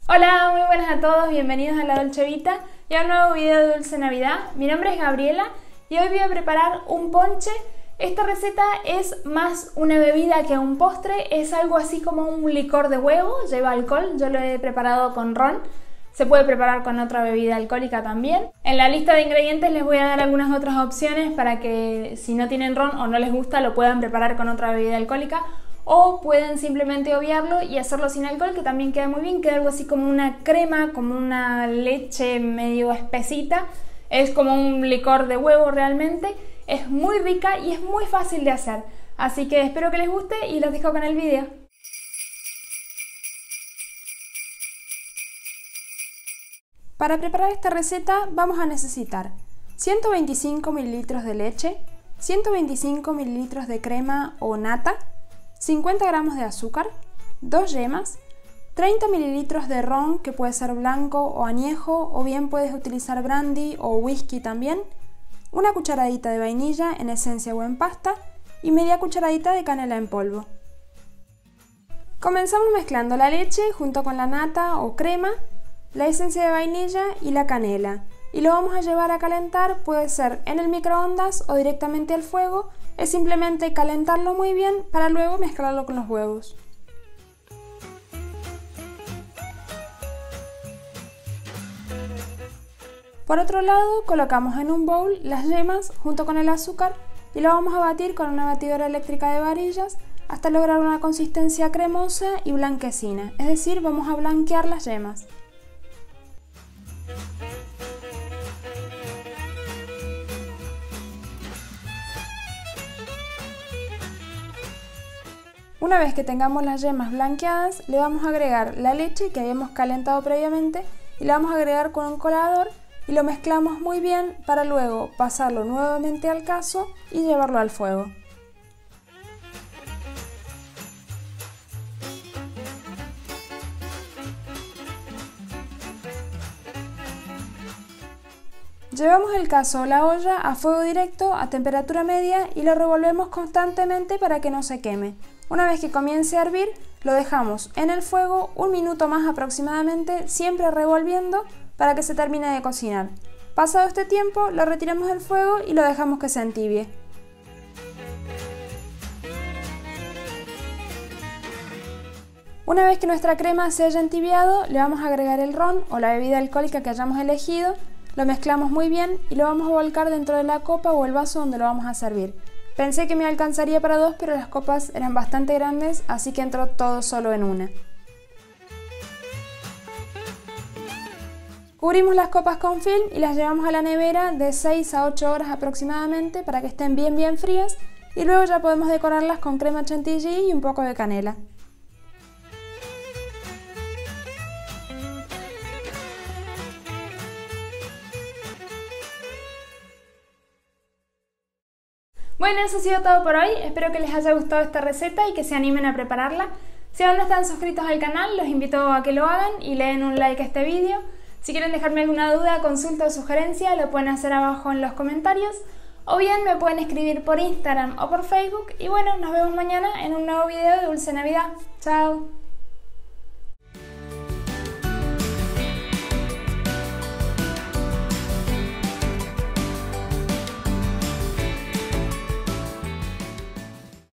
Hola, muy buenas a todos, bienvenidos a La Dolce Vita y a un nuevo video de Dulce Navidad. Mi nombre es Gabriela y hoy voy a preparar un ponche. Esta receta es más una bebida que un postre, es algo así como un licor de huevo, lleva alcohol, yo lo he preparado con ron. Se puede preparar con otra bebida alcohólica también. En la lista de ingredientes les voy a dar algunas otras opciones para que si no tienen ron o no les gusta lo puedan preparar con otra bebida alcohólica. O pueden simplemente obviarlo y hacerlo sin alcohol, que también queda muy bien, queda algo así como una crema, como una leche medio espesita. Es como un licor de huevo realmente, es muy rica y es muy fácil de hacer. Así que espero que les guste y los dejo con el video. Para preparar esta receta vamos a necesitar 125 ml de leche, 125 ml de crema o nata, 50 gramos de azúcar, 2 yemas, 30 ml de ron que puede ser blanco o añejo o bien puedes utilizar brandy o whisky también, una cucharadita de vainilla en esencia o en pasta y media cucharadita de canela en polvo. Comenzamos mezclando la leche junto con la nata o crema, la esencia de vainilla y la canela y lo vamos a llevar a calentar, puede ser en el microondas o directamente al fuego. Es simplemente calentarlo muy bien para luego mezclarlo con los huevos. Por otro lado, colocamos en un bowl las yemas junto con el azúcar y lo vamos a batir con una batidora eléctrica de varillas hasta lograr una consistencia cremosa y blanquecina, es decir, vamos a blanquear las yemas. Una vez que tengamos las yemas blanqueadas, le vamos a agregar la leche que habíamos calentado previamente y la vamos a agregar con un colador y lo mezclamos muy bien para luego pasarlo nuevamente al cazo y llevarlo al fuego. Llevamos el cazo o la olla a fuego directo a temperatura media y lo revolvemos constantemente para que no se queme. Una vez que comience a hervir, lo dejamos en el fuego un minuto más aproximadamente, siempre revolviendo para que se termine de cocinar. Pasado este tiempo, lo retiramos del fuego y lo dejamos que se entibie. Una vez que nuestra crema se haya entibiado, le vamos a agregar el ron o la bebida alcohólica que hayamos elegido, lo mezclamos muy bien y lo vamos a volcar dentro de la copa o el vaso donde lo vamos a servir. Pensé que me alcanzaría para dos, pero las copas eran bastante grandes, así que entró todo solo en una. Cubrimos las copas con film y las llevamos a la nevera de 6 a 8 horas aproximadamente para que estén bien frías y luego ya podemos decorarlas con crema chantilly y un poco de canela. Bueno, eso ha sido todo por hoy, espero que les haya gustado esta receta y que se animen a prepararla. Si aún no están suscritos al canal, los invito a que lo hagan y le den un like a este vídeo. Si quieren dejarme alguna duda, consulta o sugerencia, lo pueden hacer abajo en los comentarios. O bien me pueden escribir por Instagram o por Facebook. Y bueno, nos vemos mañana en un nuevo video de Dulce Navidad. ¡Chao!